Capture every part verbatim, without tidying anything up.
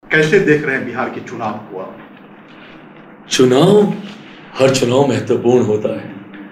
कैसे देख रहे हैं बिहार के चुनाव को? चुनाव, हर चुनाव महत्वपूर्ण होता है।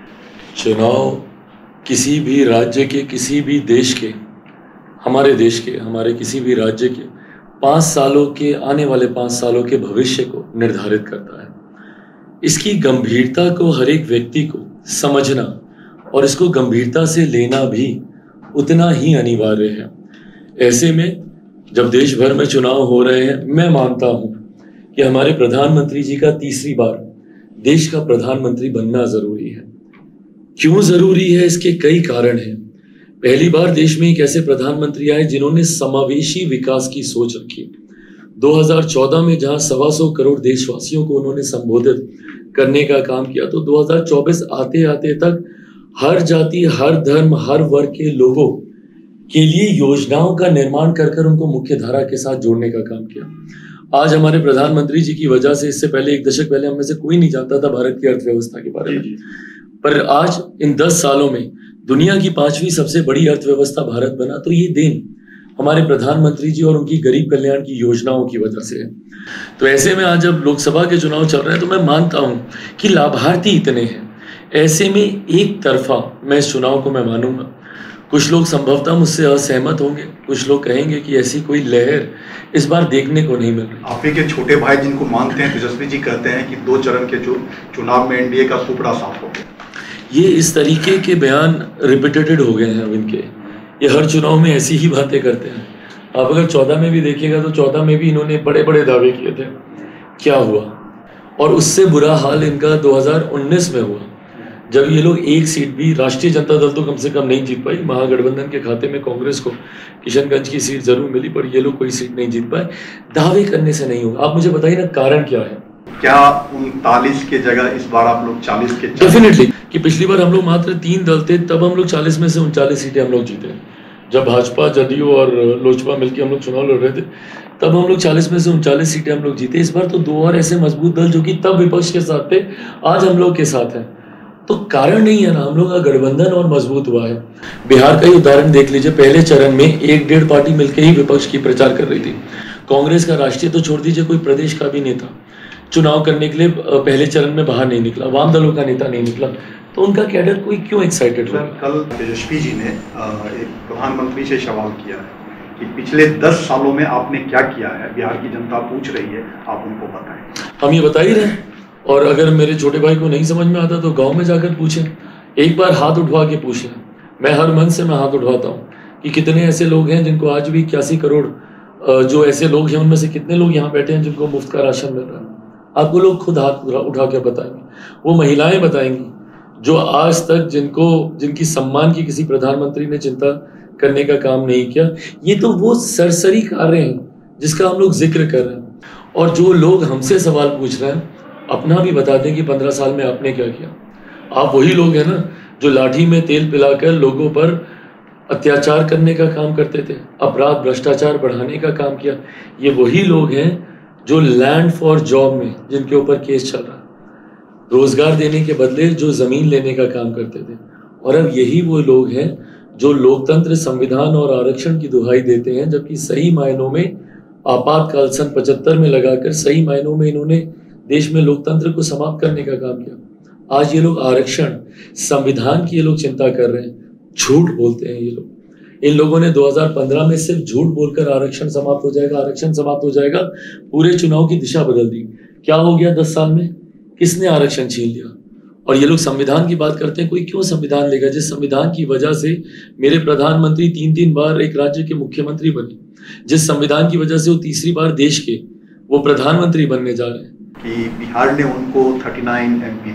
चुनाव किसी भी राज्य के, किसी भी देश के, हमारे देश के, हमारे किसी भी राज्य के पाँच सालों के, आने वाले पाँच सालों के भविष्य को निर्धारित करता है। इसकी गंभीरता को हर एक व्यक्ति को समझना और इसको गंभीरता से लेना भी उतना ही अनिवार्य है। ऐसे में जब देश भर में चुनाव हो रहे हैं, मैं मानता हूं कि हमारे प्रधानमंत्री जी का तीसरी बार देश का प्रधानमंत्री बनना जरूरी है। क्यों जरूरी है? इसके कई कारण हैं। पहली बार देश में एक ऐसे प्रधानमंत्री आए जिन्होंने समावेशी विकास की सोच रखी। दो हज़ार चौदह में जहां सवा सौ करोड़ देशवासियों को उन्होंने संबोधित करने का काम किया, तो दो हज़ार चौबीस आते आते तक हर जाति, हर धर्म, हर वर्ग के लोगों के लिए योजनाओं का निर्माण कर कर उनको मुख्य धारा के साथ जोड़ने का काम किया। आज हमारे प्रधानमंत्री जी की वजह से, इससे पहले एक दशक पहले हम में से कोई नहीं जानता था भारत की अर्थव्यवस्था के बारे में, पर आज इन दस सालों में दुनिया की पांचवी सबसे बड़ी अर्थव्यवस्था भारत बना। तो ये देन हमारे प्रधानमंत्री जी और उनकी गरीब कल्याण की योजनाओं की वजह से है। तो ऐसे में आज जब लोकसभा के चुनाव चल रहे हैं, तो मैं मानता हूं कि लाभार्थी इतने हैं, ऐसे में एक तरफा मैं इस चुनाव को मैं मानूंगा। कुछ लोग संभवतः मुझसे असहमत होंगे, कुछ लोग कहेंगे कि ऐसी कोई लहर इस बार देखने को नहीं मिल रही। आप ही के छोटे भाई जिनको मानते हैं तेजस्वी जी कहते हैं कि दो चरण के जो चुनाव में एनडीए का सुपड़ा साफ हो गया। ये इस तरीके के बयान रिपीटेटेड हो गए हैं अब इनके, ये हर चुनाव में ऐसी ही बातें करते हैं। आप अगर चौदह में भी देखिएगा तो चौदह में भी इन्होंने बड़े बड़े दावे किए थे, क्या हुआ? और उससे बुरा हाल इनका दो हज़ार उन्नीस में हुआ, जब ये लोग एक सीट भी, राष्ट्रीय जनता दल तो कम से कम नहीं जीत पाई, महागठबंधन के खाते में कांग्रेस को किशनगंज की सीट जरूर मिली, पर ये लोग कोई सीट नहीं जीत पाए। दावे करने से नहीं होगा। आप मुझे बताइए ना, कारण क्या है? क्या उनतालीस के जगह इस बार आप लोग चालीस के? डेफिनेटली कि पिछली बार हम लोग मात्र तीन दल थे, तब हम लोग चालीस में से उनचालीस सीटें हम लोग जीते। जब भाजपा, जदयू और लोजपा मिलकर हम लोग चुनाव लड़ रहे थे, तब हम लोग चालीस में से उनचालीस सीटें हम लोग जीते। इस बार तो दो और ऐसे मजबूत दल जो कि तब विपक्ष के साथ थे, आज हम लोग के साथ हैं। तो कारण नहीं है ना, हम लोग का गठबंधन और मजबूत हुआ है। बिहार का ही उदाहरण देख लीजिए, पहले चरण में एक डेढ़ पार्टी मिलकर ही विपक्ष की प्रचार कर रही थी। कांग्रेस का राष्ट्रीय तो छोड़ दीजिए, कोई प्रदेश का भी नेता चुनाव करने के लिए पहले चरण में बाहर नहीं निकला, वाम दलों का नेता नहीं निकला, तो उनका कैडर कोई क्यों एक्साइटेड हो? कल तेजस्वी जी ने एक प्रधानमंत्री से सवाल किया है कि पिछले दस सालों में आपने क्या किया है, बिहार की जनता पूछ रही है, आप उनको बताएं। हम ये बता ही रहे हैं, और अगर मेरे छोटे भाई को नहीं समझ में आता तो गांव में जाकर पूछें, एक बार हाथ उठवा के पूछें। मैं हर मन से मैं हाथ उठवाता हूँ कि कितने ऐसे लोग हैं जिनको आज भी इक्यासी करोड़ जो ऐसे लोग हैं, उनमें से कितने लोग यहाँ बैठे हैं जिनको मुफ्त का राशन मिल रहा है। आपको लोग खुद हाथ उठा के बताएंगे, वो महिलाएं बताएंगी जो आज तक जिनको जिनकी सम्मान की किसी प्रधानमंत्री ने चिंता करने का काम नहीं किया। ये तो वो सरसरी कार्य हैं जिसका हम लोग जिक्र कर रहे हैं। और जो लोग हमसे सवाल पूछ रहे हैं, अपना भी बता दें कि पंद्रह साल में आपने क्या किया। आप वही लोग हैं ना जो लाठी में तेल पिलाकर लोगों पर अत्याचार करने का काम करते थे, अपराध भ्रष्टाचार बढ़ाने का काम किया। ये वही लोग हैं जो लैंड फॉर जॉब में जिनके ऊपर केस चल रहा है, रोजगार देने के बदले जो जमीन लेने का काम करते थे। और अब यही वो लोग हैं जो लोकतंत्र, संविधान और आरक्षण की दुहाई देते हैं, जबकि सही मायनों में आपातकाल सन पचहत्तर में लगाकर सही मायनों में इन्होंने देश में लोकतंत्र को समाप्त करने का काम किया। आज ये लोग आरक्षण, संविधान की ये लोग चिंता कर रहे हैं, झूठ बोलते हैं ये लोग। इन लोगों ने दो हज़ार पंद्रह में सिर्फ झूठ बोलकर आरक्षण समाप्त हो जाएगा, आरक्षण समाप्त हो जाएगा, पूरे चुनाव की दिशा बदल दी। क्या हो गया दस साल में? किसने आरक्षण छीन लिया? और ये लोग संविधान की बात करते हैं। कोई क्यों संविधान लेगा जिस संविधान की वजह से मेरे प्रधानमंत्री तीन तीन बार एक राज्य के मुख्यमंत्री बने, जिस संविधान की वजह से वो तीसरी बार देश के वो प्रधानमंत्री बनने जा रहे हैं। कि बिहार ने उनको उनतालीस एमपी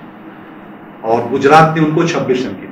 दिया और गुजरात ने उनको छब्बीस एमपी दिया।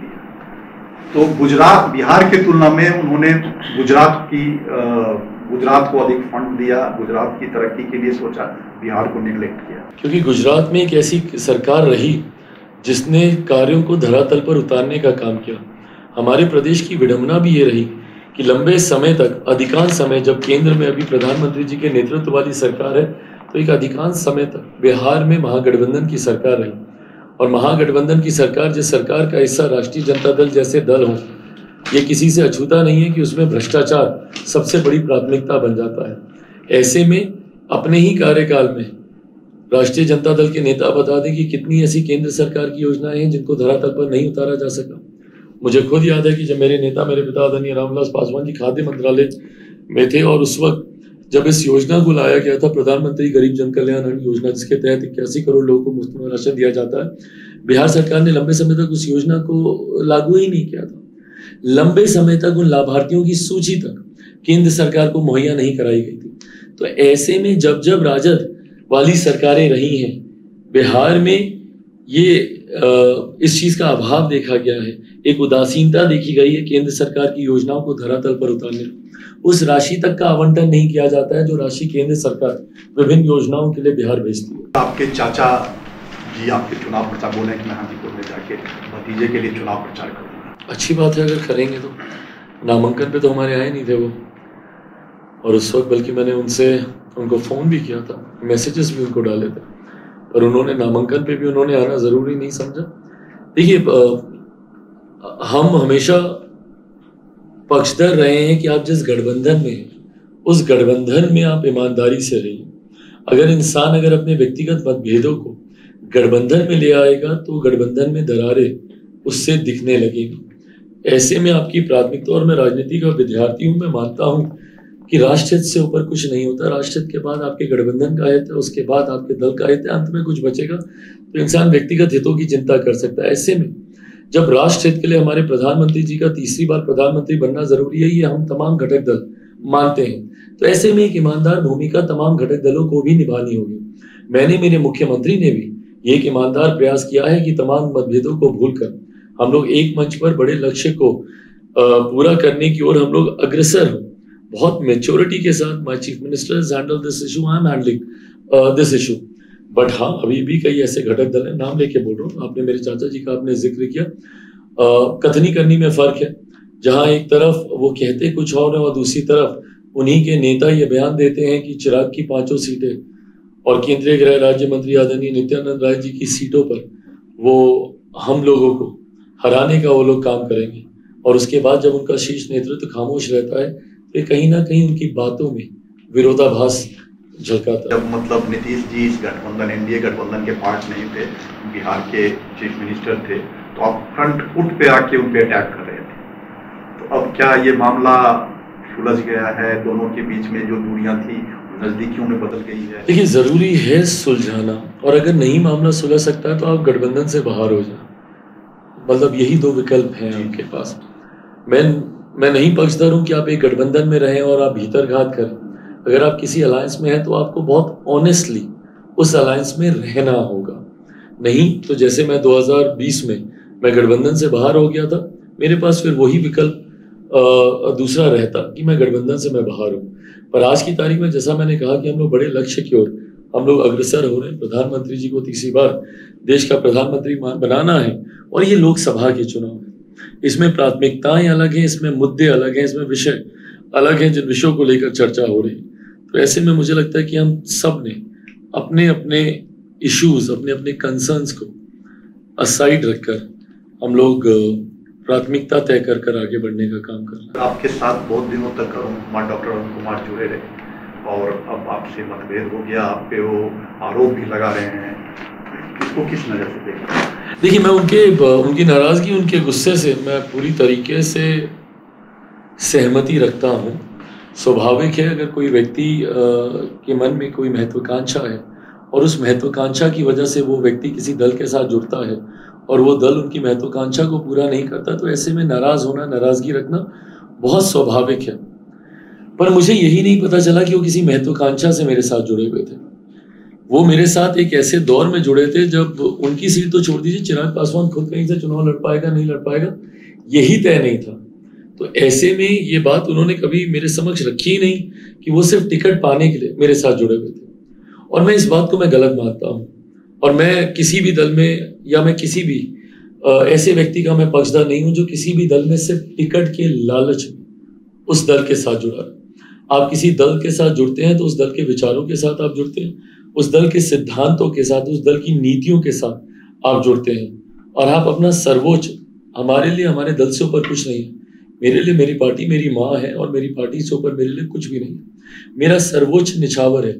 तो गुजरात, बिहार के तुलना में उन्होंने गुजरात की गुजरात को अधिक फंड दिया, गुजरात की तरक्की के लिए सोचा, बिहार को निगलेक्ट किया। क्योंकि गुजरात में एक ऐसी सरकार रही जिसने कार्यों को धरातल पर उतारने का काम किया। हमारे प्रदेश की विडंबना भी ये रही कि लंबे समय तक, अधिकांश समय, जब केंद्र में अभी प्रधानमंत्री जी के नेतृत्व वाली सरकार है, तो एक अधिकांश समय तक बिहार में महागठबंधन की सरकार रही। और महागठबंधन की सरकार, जिस सरकार का हिस्सा राष्ट्रीय जनता दल जैसे दल हो, ये किसी से अछूता नहीं है कि उसमें भ्रष्टाचार सबसे बड़ी प्राथमिकता बन जाता है। ऐसे में अपने ही कार्यकाल में राष्ट्रीय जनता दल के नेता बता दें कि कितनी ऐसी केंद्र सरकार की योजनाएं हैं जिनको धरातल पर नहीं उतारा जा सका। मुझे खुद याद है कि जब मेरे नेता मेरे पिता आदरणीय रामविलास पासवान जी खाद्य मंत्रालय में थे और उस वक्त जब इस योजना को लाया गया था, प्रधानमंत्री गरीब जन कल्याण अन्न योजना, जिसके तहत इक्यासी करोड़ लोगों को मुफ्त में राशन दिया जाता है, बिहार सरकार ने लंबे समय तक उस योजना को लागू ही नहीं किया था। लंबे समय तक उन लाभार्थियों की सूची तक केंद्र सरकार को मुहैया नहीं कराई गई थी। तो ऐसे में जब जब राजद वाली सरकारें रही हैं, बिहार में ये इस चीज का अभाव देखा गया है, एक उदासीनता देखी गई है केंद्र सरकार की योजनाओं को धरातल पर उतारने, उस राशि तक का आवंटन नहीं किया जाता है जो राशि केंद्र सरकार विभिन्न योजनाओं के लिए बिहार भेजती है। आपके चाचा जी आपके चुनाव प्रचार बोले कि मैं हाजीपुर में जाके भतीजे के लिए चुनाव प्रचार करूंगा। अच्छी बात है अगर करेंगे तो। नामांकन पे तो हमारे आए नहीं थे वो, और उस वक्त बल्कि मैंने उनसे उनको फ़ोन भी किया था, मैसेजेस भी उनको डाले थे, पर उन्होंने नामांकन पे भी उन्होंने आना ज़रूरी नहीं समझा। देखिए, हम हमेशा पक्षधर रहे हैं कि आप जिस गठबंधन में हैं उस गठबंधन में आप ईमानदारी से रहिए। अगर इंसान अगर अपने व्यक्तिगत मतभेदों को गठबंधन में ले आएगा तो गठबंधन में दरारें उससे दिखने लगेंगी। ऐसे में आपकी प्राथमिकता, और मैं राजनीति का विद्यार्थी हूँ, मैं मानता हूँ कि राष्ट्रहित से ऊपर कुछ नहीं होता। राष्ट्रहित के बाद आपके गठबंधन का हित है, उसके बाद आपके दल का हित है, अंत में कुछ बचेगा तो इंसान व्यक्तिगत हितों की चिंता कर सकता है। ऐसे में जब राष्ट्रहित के लिए हमारे प्रधानमंत्री जी का तीसरी बार प्रधानमंत्री बनना जरूरी है, ये हम तमाम घटक दल मानते हैं, तो ऐसे में एक ईमानदार भूमिका तमाम घटक दलों को भी निभानी होगी। मैंने, मेरे मुख्यमंत्री ने भी ये एक ईमानदार प्रयास किया है कि तमाम मतभेदों को भूलकर हम लोग एक मंच पर बड़े लक्ष्य को पूरा करने की ओर हम लोग अग्रसर हों। बहुत मेच्योरिटी के साथ my chief minister has handled this issue, I am handling this issue. But हाँ, अभी भी कई ऐसे घटक दल हैं, नाम लेके बोल रहा हूँ, आपने मेरे चाचा जी का आपने जिक्र किया, uh, कथनी करनी में फर्क है। जहाँ एक तरफ वो कहते कुछ और है और दूसरी तरफ उन्हीं के नेता ये बयान देते हैं कि चिराग की पांचों सीटें और केंद्रीय गृह राज्य मंत्री आदरणीय नित्यानंद राय जी की सीटों पर वो हम लोगों को हराने का वो लोग काम करेंगे, और उसके बाद जब उनका शीर्ष नेतृत्व खामोश रहता है तो कहीं ना कहीं उनकी बातों में विरोधाभास झलकाता। जब मतलब नीतीश जी इस गठबंधन एनडीए गठबंधन के पार्ट नहीं थे, बिहार के चीफ मिनिस्टर थे, तो आप फ्रंट फुट पे आके उन पे अटैक कर रहे थे, तो अब क्या ये मामला सुलझ गया है? दोनों के बीच में जो दूरियां थी नजदीकियों में बदल गई है? देखिए, जरूरी है सुलझाना, और अगर नहीं मामला सुलझ सकता है तो आप गठबंधन से बाहर हो जाए। मतलब यही दो विकल्प हैं आपके पास। मैं मैं नहीं पक्षधर हूं कि आप एक गठबंधन में रहें और आप भीतर घात करें। अगर आप किसी अलायंस में हैं तो आपको बहुत ऑनेस्टली उस अलायंस में रहना होगा। नहीं तो जैसे मैं दो हज़ार बीस में मैं गठबंधन से बाहर हो गया था, मेरे पास फिर वही विकल्प दूसरा रहता कि मैं गठबंधन से मैं बाहर हूँ। पर आज की तारीख में जैसा मैंने कहा कि हम लोग बड़े लक्ष्य की ओर हम लोग अग्रसर हो रहे हैं। प्रधानमंत्री जी को तीसरी बार देश का प्रधानमंत्री बनाना है, और ये लोकसभा के चुनाव है। इसमें प्राथमिकताएं अलग हैं, इसमें मुद्दे अलग हैं, इसमें विषय अलग हैं जिन विषयों को लेकर चर्चा हो रही है। तो ऐसे में मुझे लगता है कि हम सब ने अपने अपने इश्यूज, अपने अपने कंसर्न्स को असाइड रखकर हम लोग प्राथमिकता तय कर कर आगे बढ़ने का काम कर रहे हैं। आपके साथ बहुत दिनों तक अरुण कुमार, डॉक्टर अरुण कुमार जुड़े रहे, और अब आपसे मतभेद हो गया, आप पे वो आरोप भी लगा रहे हैं, इसको किस नज़र से देखते हैं? देखिए, मैं उनके उनकी नाराजगी, उनके गुस्से से मैं पूरी तरीके से सहमति रखता हूँ। स्वाभाविक है, अगर कोई व्यक्ति के मन में कोई महत्वाकांक्षा है और उस महत्वाकांक्षा की वजह से वो व्यक्ति किसी दल के साथ जुड़ता है और वो दल उनकी महत्वाकांक्षा को पूरा नहीं करता, तो ऐसे में नाराज होना, नाराजगी रखना बहुत स्वाभाविक है। पर मुझे यही नहीं पता चला कि वो किसी महत्वाकांक्षा से मेरे साथ जुड़े हुए थे। वो मेरे साथ एक ऐसे दौर में जुड़े थे जब उनकी सीट तो छोड़ दीजिए, चिराग पासवान खुद कहीं से चुनाव लड़ पाएगा नहीं लड़ पाएगा यही तय नहीं था। तो ऐसे में ये बात उन्होंने कभी मेरे समक्ष रखी ही नहीं कि वो सिर्फ टिकट पाने के लिए मेरे साथ जुड़े हुए थे, और मैं इस बात को मैं गलत मानता हूँ। और मैं किसी भी दल में या मैं किसी भी ऐसे व्यक्ति का मैं पक्षधर नहीं हूँ जो किसी भी दल में सिर्फ टिकट के लालच में उस दल के साथ जुड़ा है। आप किसी दल के साथ जुड़ते हैं तो उस दल के विचारों के साथ आप जुड़ते हैं, उस दल के सिद्धांतों के साथ, उस दल की नीतियों के साथ आप जुड़ते हैं, और आप अपना सर्वोच्च, हमारे लिए हमारे दल से ऊपर कुछ नहीं है, मेरे लिए मेरी पार्टी मेरी माँ है और मेरी पार्टी से ऊपर मेरे लिए कुछ भी नहीं है। मेरा सर्वोच्च निछावर है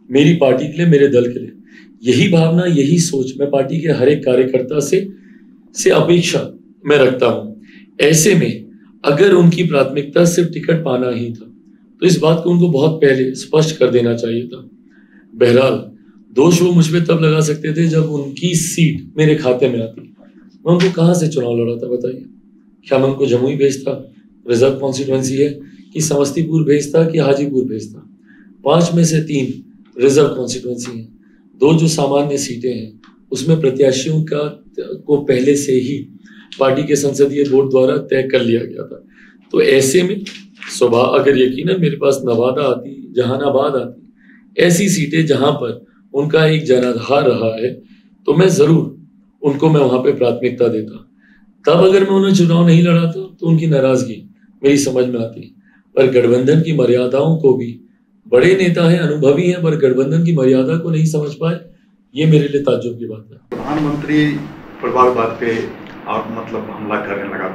मेरी पार्टी के लिए, मेरे दल के लिए। यही भावना, यही सोच मैं पार्टी के हर एक कार्यकर्ता से से अपेक्षा मैं रखता हूं। ऐसे में अगर उनकी प्राथमिकता सिर्फ टिकट पाना ही था तो इस बात को उनको बहुत पहले स्पष्ट कर देना चाहिए था। बहरहाल दोष वो मुझ पर तब लगा सकते थे जब उनकी सीट मेरे खाते में आती। मैं उनको कहाँ से चुनाव लड़ा था बताइए? क्या मैं उनको जमुई भेजता, रिजर्व कॉन्स्टिट्यूएंसी है, कि समस्तीपुर भेजता कि हाजीपुर भेजता? पांच में से तीन रिजर्व कॉन्स्टिट्यूएंसी है, दो जो सामान्य सीटें हैं उसमें प्रत्याशियों का को पहले से ही पार्टी के संसदीय बोर्ड द्वारा तय कर लिया गया था। तो ऐसे में स्वभाव, अगर यकीनन मेरे पास नवादा आती, जहानाबाद आती, ऐसी सीटें जहां पर उनका एक जनाधार रहा है, तो मैं जरूर उनको मैं वहां पे प्राथमिकता देता। तब अगर मैं उन्हें चुनाव नहीं लड़ा था तो उनकी नाराजगी मेरी समझ में आती। पर गठबंधन की मर्यादाओं को भी, बड़े नेता हैं, अनुभवी हैं, पर गठबंधन की मर्यादा को नहीं समझ पाए, ये मेरे लिए ताज्जुब की बात है। प्रधानमंत्री परिवारवाद पे आप मतलब हमला करने लगा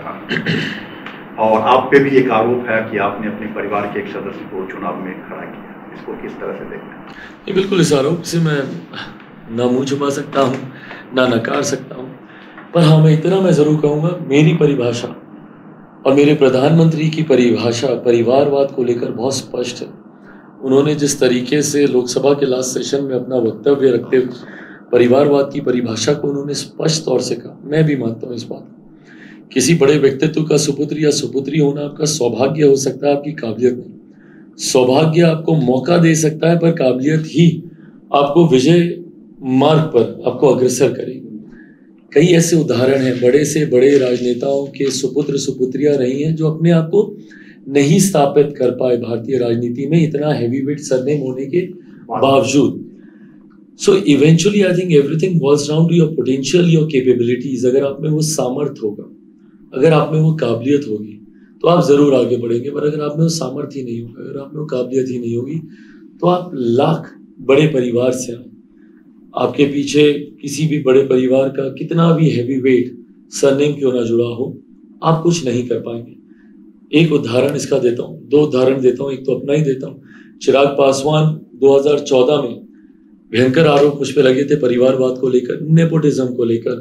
था और आप पे भी एक आरोप है कि आपने अपने परिवार के एक सदस्य को चुनाव में खड़ा किया। इसको किस तरह से देखते हैं? ये बिल्कुल, इस आरोप से मैं ना मुंह छुपा सकता हूँ ना नकार सकता हूँ, पर हाँ मैं इतना मैं जरूर कहूँगा, मेरी परिभाषा और मेरे प्रधानमंत्री की परिभाषा परिवारवाद को लेकर बहुत स्पष्ट है। उन्होंने जिस तरीके से लोकसभा के लास्ट सेशन में अपना वक्तव्य रखते हुए परिवारवाद की परिभाषा को उन्होंने स्पष्ट तौर से कहा, मैं भी मानता हूँ इस बात को। किसी बड़े व्यक्तित्व का सुपुत्र या सुपुत्री होना आपका सौभाग्य हो सकता है, आपकी काबिलियत नहीं। सौभाग्य आपको मौका दे सकता है, पर काबिलियत ही आपको विजय मार्ग पर आपको अग्रसर करेगी। कई ऐसे उदाहरण हैं, बड़े से बड़े राजनेताओं के सुपुत्र सुपुत्रियां रही हैं जो अपने आप को नहीं स्थापित कर पाए भारतीय राजनीति में, इतना हैवीवेट सरनेम होने के बावजूद। So eventually I think everything boils down to your potential, your capabilities. अगर आप में वो सामर्थ्य होगा, अगर आप में वो काबिलियत होगी, तो आप जरूर आगे बढ़ेंगे। पर अगर आप में वो सामर्थ्य ही नहीं होगा, अगर आप में वो काबिलियत ही नहीं होगी, तो आप लाख बड़े परिवार से आए, आपके पीछे किसी भी बड़े परिवार का कितना भी हैवीवेट सरनेम क्यों ना जुड़ा हो, आप कुछ नहीं कर पाएंगे। एक उदाहरण इसका देता हूँ, दो उदाहरण देता हूँ, एक तो अपना ही देता हूँ। चिराग पासवान दो हज़ार चौदह में भयंकर आरोप मुझ पे लगे थे परिवारवाद को लेकर, नेपोटिज्म को लेकर,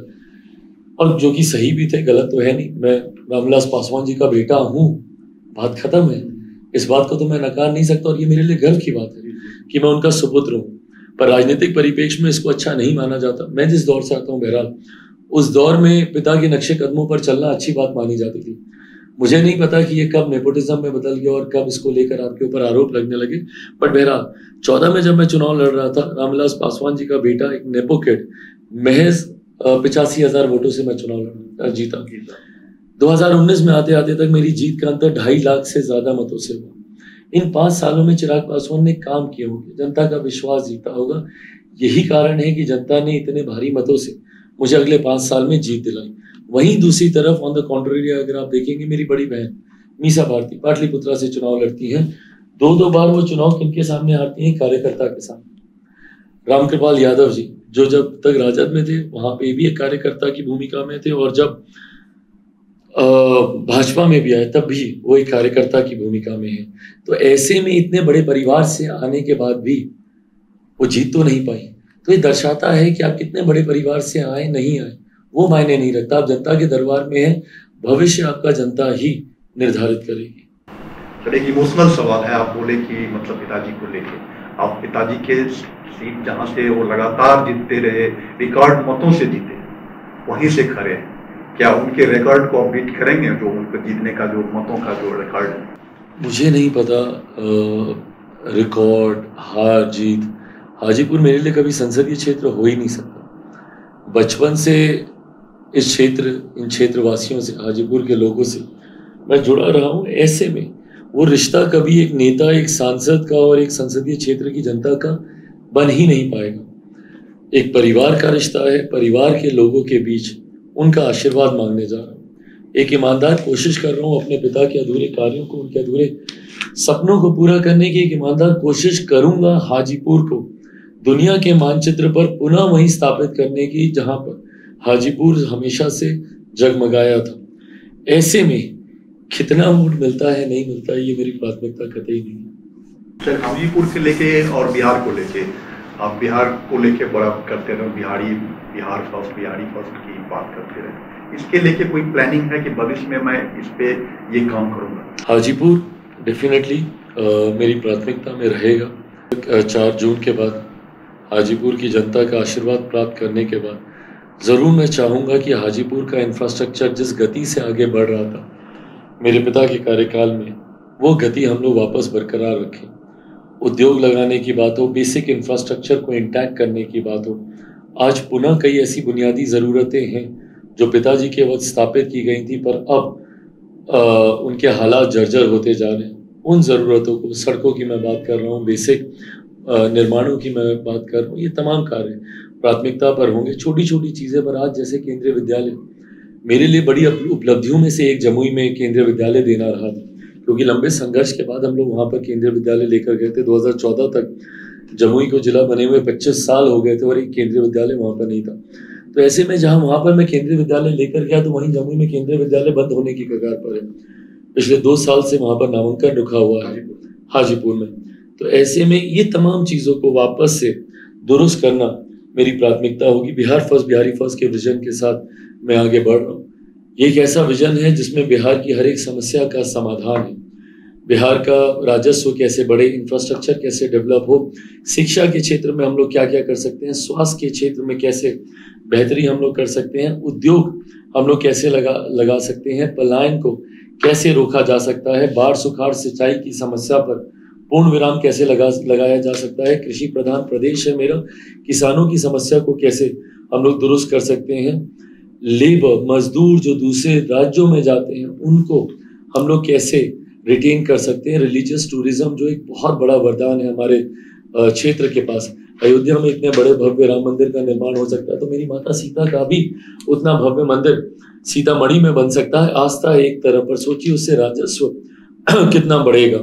और जो कि सही भी थे, गलत तो है नहीं। मैं रामविलास पासवान जी का बेटा हूँ, बात खत्म है। इस बात को तो मैं नकार नहीं सकता और ये मेरे लिए गर्व की बात है कि मैं उनका सुपुत्र हूँ। पर राजनीतिक परिप्रेक्ष्य में इसको अच्छा नहीं माना जाता। मैं जिस दौर से आता हूँ, बहरहाल उस दौर में पिता के नक्शे कदमों पर चलना अच्छी बात मानी जाती थी। मुझे नहीं पता कि ये कब नेपोटिज्म में बदल गया और कब इसको लेकर आपके ऊपर आरोप लगने लगे। बट बहरहाल चौदह में जब मैं चुनाव लड़ रहा था, रामविलास पासवान जी का बेटा, एक नेपो किड, महज पिचासी हजार वोटों से मैं चुनाव जीता। दो हज़ार उन्नीस में आते आते तक मेरी जीत का अंतर ढाई लाख से ज्यादा मतों से हुआ। इन पांच सालों में चिराग पासवान ने काम किए होंगे, जनता का विश्वास जीता होगा। यही कारण है कि जनता ने इतने भारी मतों से मुझे अगले पांच साल में जीत दिलाई। वहीं दूसरी तरफ ऑन द कॉन्ट्ररी अगर आप देखेंगे, मेरी बड़ी बहन मीसा भारती पाटलिपुत्रा से चुनाव लड़ती हैं। दो दो बार वो चुनाव किनके सामने हारती हैं? कार्यकर्ता के सामने। रामकृपाल यादव जी, जो जब तक राजद में थे वहां पे भी एक कार्यकर्ता की भूमिका में थे, और जब भाजपा में भी आए तब भी वो एक कार्यकर्ता की भूमिका में है। तो ऐसे में इतने बड़े परिवार से आने के बाद भी वो जीत तो नहीं पाई। तो ये दर्शाता है कि आप कितने बड़े परिवार से आए नहीं आए वो मायने नहीं रखता। आप जनता के दरबार में हैं, भविष्य आपका जनता ही निर्धारित करेगी। चलिए, इमोशनल सवाल है। आप बोले कि मतलब पिताजी को लेके, आप पिताजी के सीट जहां से वो लगातार जीतते रहे, रिकॉर्ड मतों से जीते, वहीं से खड़े हैं, क्या उनके रिकॉर्ड को बीट करेंगे, जो उनको जीतने का जो मतों का जो रिकॉर्ड है? मुझे नहीं पता रिकॉर्ड, हार जीत। हाजीपुर मेरे लिए कभी संसदीय क्षेत्र हो ही नहीं सकता। बचपन से इस क्षेत्र, इन क्षेत्रवासियों से, हाजीपुर के लोगों से मैं जुड़ा रहा हूँ। ऐसे में वो रिश्ता कभी एक नेता, एक सांसद का और एक संसदीय क्षेत्र की जनता का बन ही नहीं पाएगा। एक परिवार का रिश्ता है, परिवार के लोगों के बीच उनका आशीर्वाद मांगने जा रहा हूँ। एक ईमानदार कोशिश कर रहा हूँ अपने पिता के अधूरे कार्यों को, उनके अधूरे सपनों को पूरा करने की एक ईमानदार कोशिश करूंगा। हाजीपुर को दुनिया के मानचित्र पर पुनः वहीं स्थापित करने की जहां पर हाजीपुर हमेशा से जगमगाया था। ऐसे में कितना वोट मिलता है नहीं मिलता है, ये मेरी प्राथमिकता कतई नहीं है। सर हाजीपुर से लेके और बिहार को लेके, आप बिहार को लेके बड़ा करते रहे, बिहारी बिहार फर्स्ट बिहारी फर्स्ट की बात करते रहे, इसके लेके कोई प्लानिंग है कि भविष्य में मैं इस पे ये काम करूंगा? हाजीपुर डेफिनेटली मेरी प्राथमिकता में रहेगा। चार जून के बाद हाजीपुर की जनता का आशीर्वाद प्राप्त करने के बाद ज़रूर मैं चाहूँगा कि हाजीपुर का इंफ्रास्ट्रक्चर जिस गति से आगे बढ़ रहा था मेरे पिता के कार्यकाल में, वो गति हम लोग वापस बरकरार रखें। उद्योग लगाने की बात हो, बेसिक इंफ्रास्ट्रक्चर को इंटैक्ट करने की बात हो, आज पुनः कई ऐसी बुनियादी ज़रूरतें हैं जो पिताजी के वक्त स्थापित की गई थी, पर अब आ, उनके हालात जर्जर होते जा रहे हैं। उन ज़रूरतों को, सड़कों की मैं बात कर रहा हूँ, बेसिक निर्माणों की मैं बात कर रहा हूँ, ये तमाम कार्य प्राथमिकता पर होंगे। छोटी छोटी चीज़ें पर आज जैसे केंद्रीय विद्यालय मेरे लिए बड़ी उपलब्धियों में से एक जमुई में केंद्रीय विद्यालय देना रहा था, क्योंकि लंबे संघर्ष के बाद हम लोग वहाँ पर केंद्रीय विद्यालय लेकर गए थे। दो हज़ार चौदह तक जमुई को जिला बने हुए पच्चीस साल हो गए थे और एक केंद्रीय विद्यालय वहाँ पर नहीं था। तो ऐसे में जहाँ वहाँ पर मैं केंद्रीय विद्यालय लेकर गया तो वहीं जमुई में केंद्रीय विद्यालय बंद होने की कगार पर है। पिछले दो साल से वहाँ पर नामांकन रुका हुआ है हाजीपुर में। तो ऐसे में ये तमाम चीज़ों को वापस से दुरुस्त करना मेरी प्राथमिकता होगी। बिहार फर्स्ट बिहारी फर्स्ट के विजन के साथ मैं आगे बढ़ रहा हूँ। ये एक ऐसा विजन है जिसमें बिहार की हर एक समस्या का समाधान है। बिहार का राजस्व कैसे बढ़े, इंफ्रास्ट्रक्चर कैसे डेवलप हो, शिक्षा के क्षेत्र में हम लोग क्या क्या कर सकते हैं, स्वास्थ्य के क्षेत्र में कैसे बेहतरी हम लोग कर सकते हैं, उद्योग हम लोग कैसे लगा लगा सकते हैं, पलायन को कैसे रोका जा सकता है, बाढ़ सुखाड़ सिंचाई की समस्या पर पूर्ण विराम कैसे लगा लगाया जा सकता है, कृषि प्रधान प्रदेश है मेरा, किसानों की समस्या को कैसे हम लोग दुरुस्त कर सकते हैं, लेबर मजदूर जो दूसरे राज्यों में जाते हैं उनको हम लोग कैसे रिटेन कर सकते हैं, रिलीजियस टूरिज्म जो एक बहुत बड़ा वरदान है हमारे क्षेत्र के पास। अयोध्या में इतने बड़े भव्य राम मंदिर का निर्माण हो सकता है, तो मेरी माता सीता का भी उतना भव्य मंदिर सीतामढ़ी में बन सकता है। आस्था एक तरफ, पर सोचिए उससे राजस्व कितना बढ़ेगा।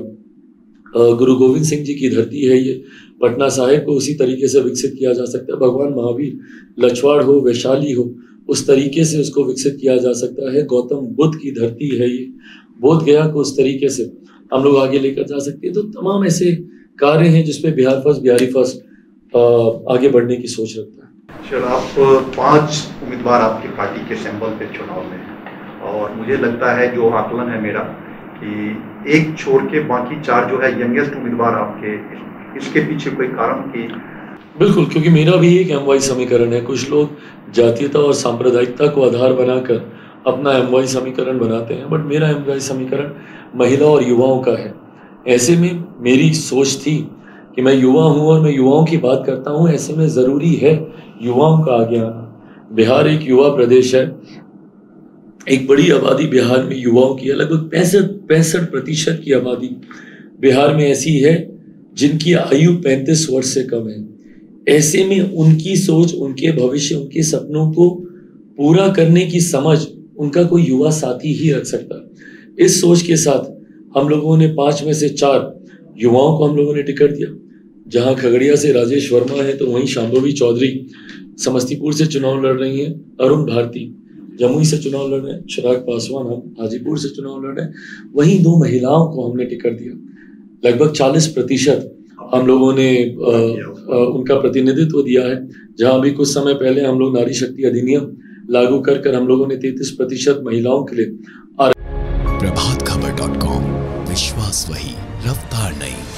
गुरु गोविंद सिंह जी की धरती है ये, पटना साहिब को उसी तरीके से विकसित किया जा सकता है। भगवान महावीर, लछवाड़ हो, वैशाली हो, उस तरीके से उसको विकसित किया जा सकता है। गौतम बुद्ध की धरती है ये, बोध गया को उस तरीके से हम लोग आगे लेकर जा सकते हैं। तो तमाम ऐसे कार्य हैं जिसपे बिहार फर्स्ट बिहारी फर्स्ट आगे बढ़ने की सोच रखता है। चलो, आप पांच उम्मीदवार आपकी पार्टी के सैंपल पे चुनाव में हैं और मुझे लगता है जो आकलन है मेरा कि एक छोड़ के बाकी चार जो है यंगेस्ट उम्मीदवार आपके, इसके पीछे कोई कारण की? बिल्कुल, क्योंकि मेरा भी एक एम वाई समीकरण है। कुछ लोग जातीयता और सांप्रदायिकता को आधार बनाकर अपना एम वाई समीकरण बनाते हैं, बट मेरा एम वाई समीकरण महिला और युवाओं का है। ऐसे में मेरी सोच थी कि मैं युवा हूँ और मैं युवाओं की बात करता हूँ, ऐसे में ज़रूरी है युवाओं का आगे आना। बिहार एक युवा प्रदेश है, एक बड़ी आबादी बिहार में युवाओं की है। लगभग पैंसठ पैंसठ प्रतिशत की आबादी बिहार में ऐसी है जिनकी आयु पैंतीस वर्ष से कम है। ऐसे में उनकी सोच, उनके भविष्य, उनके सपनों को पूरा करने की समझ उनका कोई युवा साथी ही रख सकता है। इस सोच के साथ हम लोगों ने पांच में से चार युवाओं को हम लोगों ने टिकट दिया। जहां खगड़िया से राजेश वर्मा है तो वहीं शांभवी चौधरी समस्तीपुर से चुनाव लड़ रही हैं, अरुण भारती जमुई से चुनाव लड़ रहे हैं, चिराग पासवान हम हाजीपुर से चुनाव लड़ रहे हैं। वहीं दो महिलाओं को हमने टिकट दिया। लगभग चालीस प्रतिशत हम लोगों ने आ, आ, उनका प्रतिनिधित्व दिया है। जहां अभी कुछ समय पहले हम लोग नारी शक्ति अधिनियम लागू कर कर हम लोगों ने तैंतीस प्रतिशत महिलाओं के लिए। प्रभात खबर डॉट कॉम, विश्वास वही, रफ्तार नहीं।